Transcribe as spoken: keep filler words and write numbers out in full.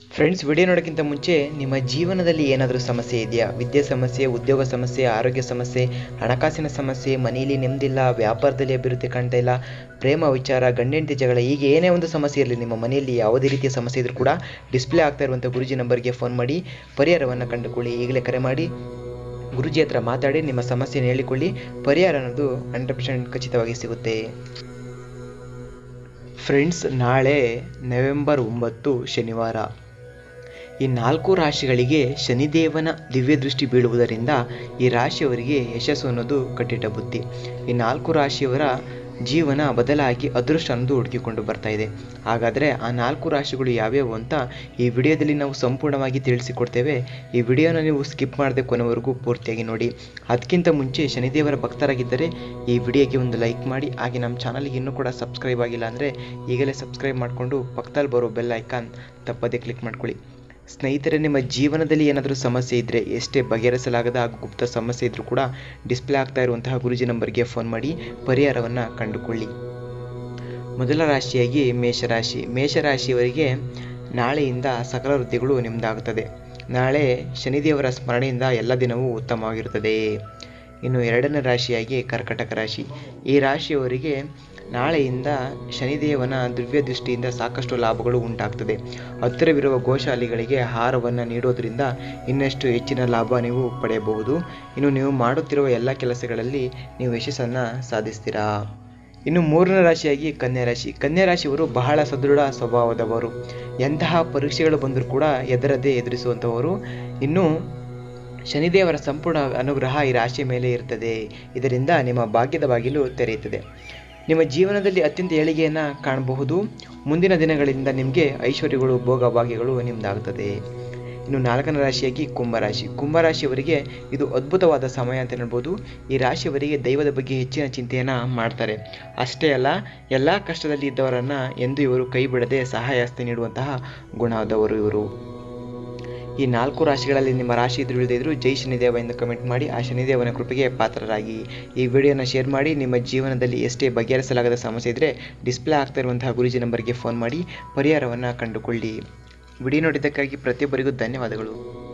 Friends, video ನೋಡೋಕ್ಕಿಂತ ಮುಂಚೆ ನಿಮ್ಮ ಜೀವನದಲ್ಲಿ ಏನಾದರೂ ಸಮಸ್ಯೆ ಇದೆಯಾ? ವಿದ್ಯೆ ಸಮಸ್ಯೆ, ಉದ್ಯೋಗ ಸಮಸ್ಯೆ, ಆರೋಗ್ಯ ಸಮಸ್ಯೆ, ಹಣಕಾಸಿನ ಸಮಸ್ಯೆ, ಮನೆಯಲ್ಲಿ ನೆಮ್ಮದಿಲ್ಲ, ವ್ಯಾಪಾರದಲ್ಲಿ ಅಭಿವೃದ್ಧಿ ಕಾಣ್ತಾ ಇಲ್ಲ, ಪ್ರೇಮ ವಿಚಾರ, ಗಂಡೆಂಟಿ ಜಗಳ, ಹೀಗೆ ಏನೇ ಒಂದು ಸಮಸ್ಯೆ ಇರಲಿ, ನಿಮ್ಮ ಮನೆಯಲ್ಲಿ ಯಾವುದೇ ರೀತಿಯ ಸಮಸ್ಯೆ ಇದ್ರೂ ಕೂಡ ಡಿಸ್ಪ್ಲೇ ಆಗ್ತಾ ಇರುವಂಥ ಗುರುಜಿ ನಂಬರ್ಗೆ ಫೋನ್ ಮಾಡಿ ಪರಿಹಾರವನ್ನು ಕಂಡುಕೊಳ್ಳಿ. ಈಗಲೇ ಕರೆ ಮಾಡಿ ಗುರುಜಿ ಹತ್ರ ಮಾತಾಡಿ ನಿಮ್ಮ ಸಮಸ್ಯೆಯನ್ನು ಹೇಳಿಕೊಳ್ಳಿ. ಪರಿಹಾರ ಅನ್ನೋದು ಹಂಡ್ರೆಡ್ ಪರ್ಸೆಂಟ್ ಖಚಿತವಾಗಿ ಸಿಗುತ್ತೆ. ಫ್ರೆಂಡ್ಸ್, ನಾಳೆ ನವೆಂಬರ್ ಒಂಬತ್ತು ಶನಿವಾರ. ಈ ನಾಲ್ಕು ರಾಶಿಗಳಿಗೆ ಶನಿದೇವನ ದಿವ್ಯ ದೃಷ್ಟಿ ಬೀಳುವುದರಿಂದ ಈ ರಾಶಿಯವರಿಗೆ ಯಶಸ್ಸು ಅನ್ನೋದು ಕಟ್ಟಿಟ್ಟ ಬುದ್ಧಿ. ಈ ನಾಲ್ಕು ರಾಶಿಯವರ ಜೀವನ ಬದಲಾಗಿ ಅದೃಷ್ಟ ಅನ್ನೋದು ಹುಡುಕಿಕೊಂಡು ಬರ್ತಾ ಇದೆ. ಹಾಗಾದರೆ ಆ ನಾಲ್ಕು ರಾಶಿಗಳು ಯಾವ್ಯಾವು ಅಂತ ಈ ವಿಡಿಯೋದಲ್ಲಿ ನಾವು ಸಂಪೂರ್ಣವಾಗಿ ತಿಳಿಸಿಕೊಡ್ತೇವೆ. ಈ ವಿಡಿಯೋನ ನೀವು ಸ್ಕಿಪ್ ಮಾಡದೆ ಕೊನೆವರೆಗೂ ಪೂರ್ತಿಯಾಗಿ ನೋಡಿ. ಅದಕ್ಕಿಂತ ಮುಂಚೆ ಶನಿದೇವರ ಭಕ್ತರಾಗಿದ್ದರೆ ಈ ವಿಡಿಯೋಗೆ ಒಂದು ಲೈಕ್ ಮಾಡಿ. ಹಾಗೆ ನಮ್ಮ ಚಾನಲ್ಗೆ ಇನ್ನೂ ಕೂಡ ಸಬ್ಸ್ಕ್ರೈಬ್ ಆಗಿಲ್ಲ ಅಂದರೆ ಈಗಲೇ ಸಬ್ಸ್ಕ್ರೈಬ್ ಮಾಡಿಕೊಂಡು ಪಕ್ಕದಲ್ಲಿ ಬರೋ ಬೆಲ್ ಐಕಾನ್ ತಪ್ಪದೇ ಕ್ಲಿಕ್ ಮಾಡ್ಕೊಳ್ಳಿ. ಸ್ನೇಹಿತರೆ, ನಿಮ್ಮ ಜೀವನದಲ್ಲಿ ಏನಾದರೂ ಸಮಸ್ಯೆ ಇದ್ದರೆ, ಎಷ್ಟೇ ಬಗೆಹರಿಸಲಾಗದ ಹಾಗೂ ಗುಪ್ತ ಸಮಸ್ಯೆ ಇದ್ದರೂ ಕೂಡ ಡಿಸ್ಪ್ಲೇ ಆಗ್ತಾ ಇರುವಂತಹ ಗುರುಜಿ ನಂಬರ್ಗೆ ಫೋನ್ ಮಾಡಿ ಪರಿಹಾರವನ್ನು ಕಂಡುಕೊಳ್ಳಿ. ಮೊದಲ ರಾಶಿಯಾಗಿ ಮೇಷರಾಶಿ. ಮೇಷರಾಶಿಯವರಿಗೆ ನಾಳೆಯಿಂದ ಸಕಲ ವೃದ್ಧಿಗಳು ನಿಮ್ಮದಾಗುತ್ತದೆ. ನಾಳೆ ಶನಿದೇವರ ಸ್ಮರಣೆಯಿಂದ ಎಲ್ಲ ದಿನವೂ ಉತ್ತಮವಾಗಿರುತ್ತದೆ. ಇನ್ನು ಎರಡನೇ ರಾಶಿಯಾಗಿ ಕರ್ಕಟಕ ರಾಶಿ. ಈ ರಾಶಿಯವರಿಗೆ ನಾಳೆಯಿಂದ ಶನಿದೇವನ ದಿವ್ಯ ದೃಷ್ಟಿಯಿಂದ ಸಾಕಷ್ಟು ಲಾಭಗಳು ಉಂಟಾಗ್ತದೆ. ಹತ್ತಿರವಿರುವ ಗೋಶಾಲೆಗಳಿಗೆ ಆಹಾರವನ್ನು ನೀಡೋದ್ರಿಂದ ಇನ್ನಷ್ಟು ಹೆಚ್ಚಿನ ಲಾಭ ನೀವು ಪಡೆಯಬಹುದು. ಇನ್ನು ನೀವು ಮಾಡುತ್ತಿರುವ ಎಲ್ಲ ಕೆಲಸಗಳಲ್ಲಿ ನೀವು ಯಶಸ್ಸನ್ನು ಸಾಧಿಸ್ತೀರಾ. ಇನ್ನು ಮೂರನೇ ರಾಶಿಯಾಗಿ ಕನ್ಯಾ ರಾಶಿ. ಕನ್ಯಾ ರಾಶಿಯವರು ಬಹಳ ಸದೃಢ ಸ್ವಭಾವದವರು. ಎಂತಹ ಪರೀಕ್ಷೆಗಳು ಬಂದರೂ ಕೂಡ ಎದರದೇ ಎದುರಿಸುವಂಥವರು. ಇನ್ನು ಶನಿದೇವರ ಸಂಪೂರ್ಣ ಅನುಗ್ರಹ ಈ ರಾಶಿಯ ಮೇಲೆ ಇರ್ತದೆ. ಇದರಿಂದ ನಿಮ್ಮ ಭಾಗ್ಯದ ಬಾಗಿಲು ತೆರೆಯುತ್ತದೆ. ನಿಮ್ಮ ಜೀವನದಲ್ಲಿ ಅತ್ಯಂತ ಏಳಿಗೆಯನ್ನು ಕಾಣಬಹುದು. ಮುಂದಿನ ದಿನಗಳಿಂದ ನಿಮಗೆ ಐಶ್ವರ್ಯಗಳು, ಭೋಗ ಭಾಗ್ಯಗಳು ನಿಮ್ಮದಾಗುತ್ತದೆ. ಇನ್ನು ನಾಲ್ಕನೇ ರಾಶಿಯಾಗಿ ಕುಂಭರಾಶಿ. ಕುಂಭರಾಶಿಯವರಿಗೆ ಇದು ಅದ್ಭುತವಾದ ಸಮಯ ಅಂತ ಹೇಳ್ಬೋದು. ಈ ರಾಶಿಯವರಿಗೆ ದೈವದ ಬಗ್ಗೆ ಹೆಚ್ಚಿನ ಚಿಂತೆಯನ್ನು ಮಾಡ್ತಾರೆ. ಅಷ್ಟೇ ಅಲ್ಲ, ಎಲ್ಲ ಕಷ್ಟದಲ್ಲಿ ಇದ್ದವರನ್ನು ಎಂದು ಇವರು ಕೈ ಬಿಡದೆ ಸಹಾಯ ಹಸ್ತ ನೀಡುವಂತಹ ಗುಣದವರು ಇವರು. ಈ ನಾಲ್ಕು ರಾಶಿಗಳಲ್ಲಿ ನಿಮ್ಮ ರಾಶಿ ಇದ್ರು ಇಳಿದಿದ್ರು ಜೈ ಶನಿದೇವ ಎಂದು ಕಮೆಂಟ್ ಮಾಡಿ ಆ ಶನಿದೇವನ ಕೃಪೆಗೆ ಪಾತ್ರರಾಗಿ. ಈ ವಿಡಿಯೋನ ಶೇರ್ ಮಾಡಿ. ನಿಮ್ಮ ಜೀವನದಲ್ಲಿ ಎಷ್ಟೇ ಬಗೆಹರಿಸಲಾಗದ ಸಮಸ್ಯೆ ಇದ್ದರೆ ಡಿಸ್ಪ್ಲೇ ಆಗ್ತಾ ಇರುವಂತಹ ಗುರುಜಿ ನಂಬರ್ಗೆ ಫೋನ್ ಮಾಡಿ ಪರಿಹಾರವನ್ನು ಕಂಡುಕೊಳ್ಳಿ. ವಿಡಿಯೋ ನೋಡಿದ್ದಕ್ಕಾಗಿ ಪ್ರತಿಯೊಬ್ಬರಿಗೂ ಧನ್ಯವಾದಗಳು.